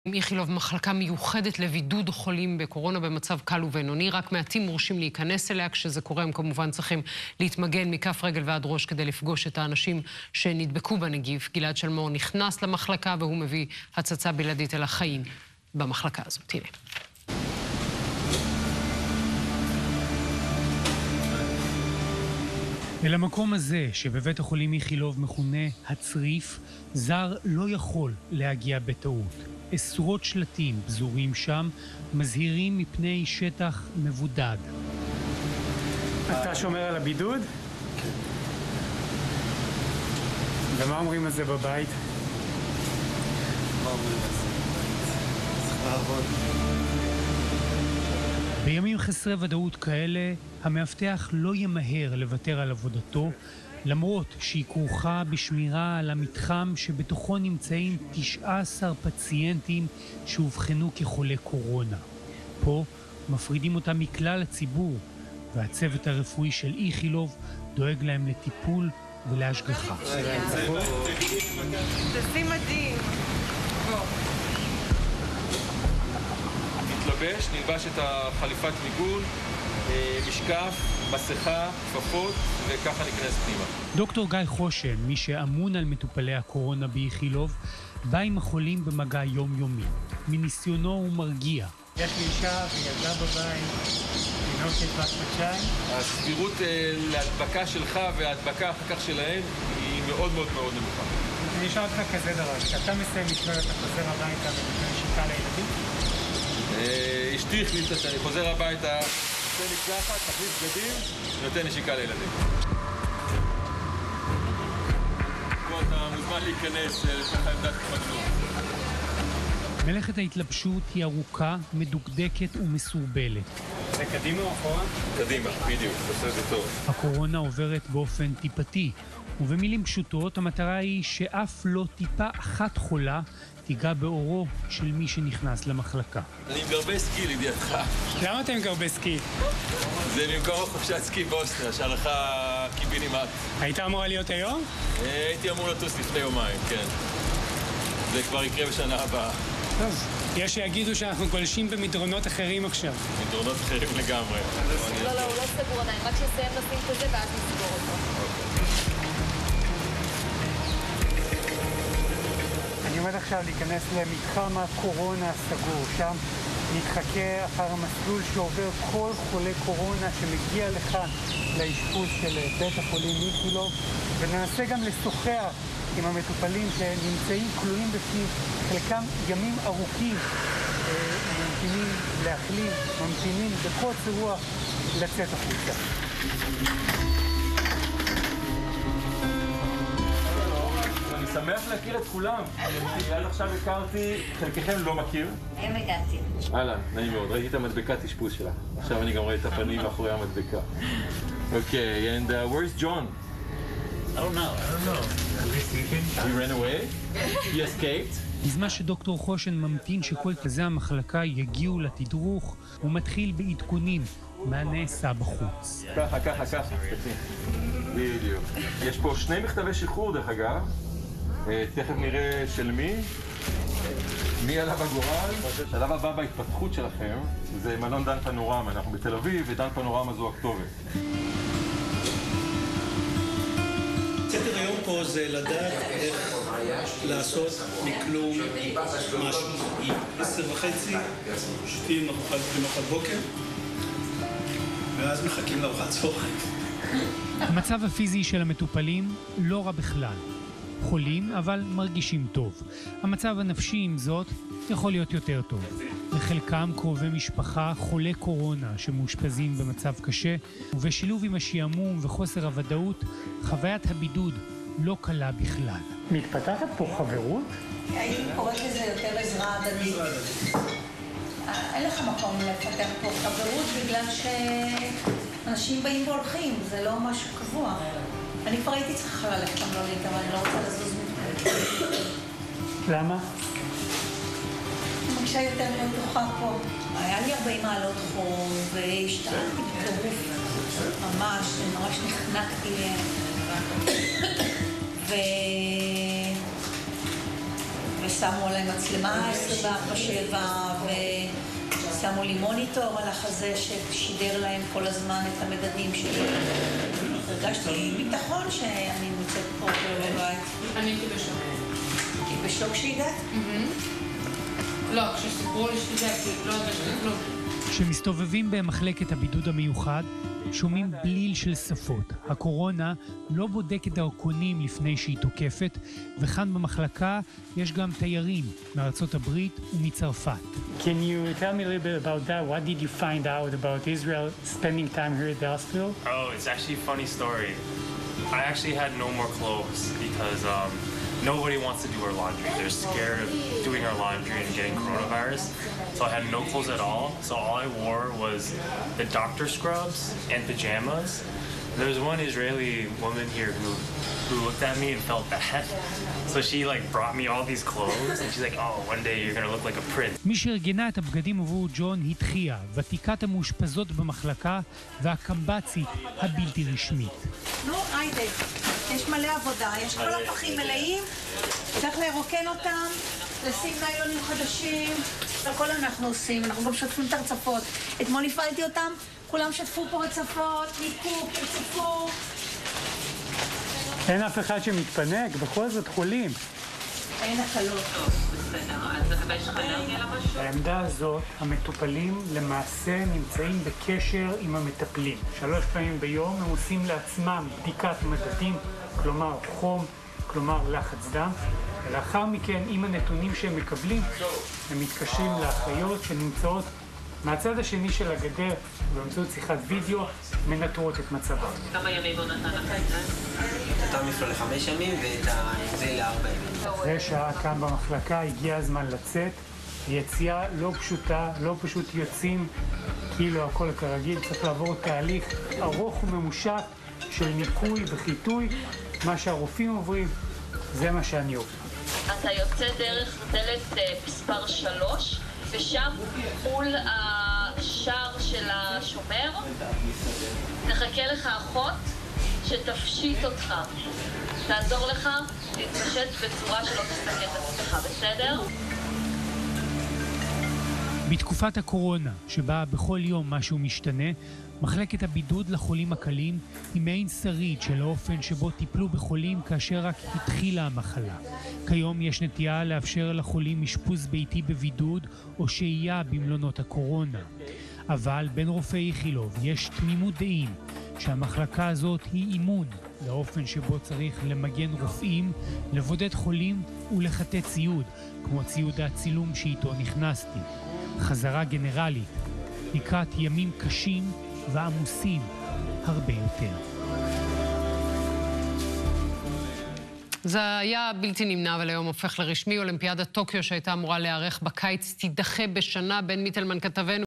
איכילוב, מחלקה מיוחדת לבידוד חולים בקורונה במצב קל ובינוני. רק מעטים מורשים להיכנס אליה. כשזה קורה הם כמובן צריכים להתמגן מכף רגל ועד ראש כדי לפגוש את האנשים שנדבקו בנגיף. גלעד שלמור נכנס למחלקה והוא מביא הצצה בלעדית אל החיים במחלקה הזאת. הנה. אל המקום הזה שבבית החולים איכילוב מכונה הצריף, זר לא יכול להגיע בטעות. עשרות שלטים פזורים שם מזהירים מפני שטח מבודד. אתה שומר על הבידוד? כן. ומה אומרים על זה בבית? מה אומרים על זה? צריך לעבוד. בימים חסרי ודאות כאלה, המאבטח לא ימהר לוותר על עבודתו, למרות שהיא כרוכה בשמירה על המתחם שבתוכו נמצאים 19 פציינטים שהובחנו כחולי קורונה. פה מפרידים אותם מכלל הציבור, והצוות הרפואי של איכילוב דואג להם לטיפול ולהשגחה. תשים מדהים. נתלבש, נלבש את החליפת מיגון, משקף, מסכה, כפפות, וככה ניכנס פנימה. דוקטור גיא חושן, מי שאמון על מטופלי הקורונה באיכילוב, בא עם החולים במגע יומיומי. מניסיונו הוא מרגיע. יש לי אישה וילדה בבית, תינוקת בת חודשיים. הסבירות להדבקה שלך וההדבקה אחר כך שלהם היא מאוד מאוד מאוד נמוכה. אני אשאל אותך כזה דבר, כשאתה מסיים משמרת, אתה חוזר הביתה ונותן נשיקה לילדים? אשתי החליטה שאני חוזר הביתה, נותן מקלחת, תחליף בגדים, ונותן נשיקה לילדים. פה אתה מוזמן להיכנס לתוך העמדת התמגנות. מלאכת ההתלבשות היא ארוכה, מדוקדקת ומסורבלת. זה קדימה או אחורה? קדימה, בדיוק, עושה את זה טוב. הקורונה עוברת באופן טיפתי, ובמילים פשוטות המטרה היא שאף לא טיפה אחת חולה תיגע באורו של מי שנכנס למחלקה. אני עם גרבי סקי לידיעתך. למה אתה עם גרבי סקי? זה במקום חופשת סקי באוסטריה, שהלכה קיבינימט. היית אמורה להיות היום? הייתי אמור לטוס לפני יומיים, כן. זה כבר יקרה בשנה הבאה. טוב, יש שיגידו שאנחנו גולשים במדרונות אחרים עכשיו. מדרונות אחרים לגמרי. לא, הוא לא סגור עדיין, רק שסיים לשים את זה ואז נסגור אותו. אני עומד עכשיו להיכנס למתחם הקורונה הסגור. שם נתחכה אחר המסלול שעובר כל חולה קורונה שמגיע לכאן לאשפוז של בית החולים איכילוב, וננסה גם לשוחח עם המטופלים שנמצאים כלואים בפנים, חלקם ימים ארוכים, ממתינים להחלים, ממתינים בקוצר רוח לצאת החוצה. אני שמח להכיר את כולם. עד עכשיו הכרתי, חלקכם לא מכיר. היום הגעתי. אהלן, נעים מאוד. ראיתי את המדבקת אשפוז שלה. עכשיו אני גם רואה את הפנים מאחורי המדבקה. אוקיי, and where's John? I don't know. He ran away? He escaped? בזמן שדוקטור חושן ממתין שכל תזי המחלקה יגיעו לתדרוך, הוא מתחיל בעדכונים מה נעשה בחוץ. ככה. בדיוק. יש פה 2 מכתבי שחרור דרך אגב. תכף נראה של מי עליו הגורל. השלב הבא בהתפתחות שלכם זה מלון דן פנורמה. אנחנו בתל אביב ודן פנורמה זו הכתובת. סדר היום פה זה לדעת איך לעשות מכלום משהו. 10:30, שותים ארוחת בוקר, ואז מחכים לארוחת צהריים. המצב הפיזי של המטופלים לא רע בכלל. חולים, אבל מרגישים טוב. המצב הנפשי עם זאת יכול להיות יותר טוב. לחלקם קרובי משפחה חולי קורונה שמאושפזים במצב קשה, ובשילוב עם השעמום וחוסר הוודאות, חוויית הבידוד לא קלה בכלל. מתפתחת פה חברות? הייתי קוראת לזה יותר עזרה הדדית. אין לך מקום לפתח פה חברות בגלל שאנשים באים והולכים, זה לא משהו קבוע. אני כבר הייתי צריכה ללכת למלונית, אבל אני לא רוצה לזוז מפה. למה? אני מרגישה יותר בטוחה פה. היה לי 40 מעלות חום, והשתעלתי בטירוף. ממש נחנקתי. ושמו עליי מצלמה 24/7, ושמו לי מוניטור על החזה ששידר להם כל הזמן את המדדים שלי. הרגשתי ביטחון שאני נמצאת פה בבית. אני הייתי בשוק. הייתי בשוק שהגעת? לא, כשסיפרו לי שהגעתי, לא הרגשתי כלום. כשמסתובבים במחלקת הבידוד המיוחד, שומעים בליל של שפות. הקורונה לא בודקת דרכונים לפני שהיא תוקפת, וכאן במחלקה יש גם תיירים מארצות הברית ומצרפת. Can you tell me a little bit about that? What did you find out about Israel spending time here at the hospital? Oh, it's actually a funny story. I actually had no more clothes because nobody wants to do our laundry. They're scared of doing our laundry and getting coronavirus. So I had no clothes at all. So all I wore was the doctor scrubs and pajamas. There was one Israeli woman here who looked at me and felt bad. So she brought me all these clothes and she's like, "Oh, one day you're gonna look like a prince." מי שארגנה את הבגדים עבור ג'ון היא תחיה, ותיקת המאושפזות במחלקה והקמב"צית הבלתי רשמית. נו, היידה, יש מלא עבודה, יש כל הפחים מלאים, צריך לרוקן אותם, לשים ניילונים חדשים, הכל אנחנו עושים, אנחנו גם שטפים את הרצפות. אתמול הפעלתי אותם, כולם שטפו פה רצפות, ניקו, רצפו. אין אף אחד שמתפנק, בכל זאת חולים. אין הקלות. בעמדה הזאת המטופלים למעשה נמצאים בקשר עם המטפלים. 3 פעמים ביום הם עושים לעצמם בדיקת מדדים, כלומר חום, כלומר לחץ דם, ולאחר מכן עם הנתונים שהם מקבלים הם מתקשרים לאחיות שנמצאות מהצד השני של הגדר באמצעות שיחת וידאו מנטרות את מצבם. כמה ימים הוא נתן לך את זה? אותם יש לו ל5 ימים ואת זה ל4 ימים. אחרי שעה כאן במחלקה הגיע הזמן לצאת. יציאה לא פשוטה, לא פשוט יוצאים כאילו הכל כרגיל, צריך לעבור תהליך ארוך וממושך של ניקוי וחיטוי. מה שהרופאים עוברים זה מה שאני עובר. אתה יוצא דרך דלת מספר 3 ושם מול השער של השומר תחכה לך אחות שתפשיט אותך, תעזור לך להתפשט בצורה שלא תסתכל את עצמך, בסדר? בתקופת הקורונה, שבה בכל יום משהו משתנה, מחלקת הבידוד לחולים הקלים היא מעין שריד של האופן שבו טיפלו בחולים כאשר רק התחילה המחלה. כיום יש נטייה לאפשר לחולים אשפוז ביתי בבידוד או שהייה במלונות הקורונה. אבל בין רופאי איכילוב יש תמימות דעים שהמחלקה הזאת היא אימון לאופן שבו צריך למגן רופאים, לבודד חולים ולחטא ציוד, כמו ציוד הצילום שאיתו נכנסתי. חזרה גנרלית לקראת ימים קשים ועמוסים הרבה יותר. זה היה בלתי נמנע, אבל היום הופך לרשמי. אולימפיאדת טוקיו שהייתה אמורה להיערך בקיץ תידחה בשנה. בן מיטלמן כתבנו.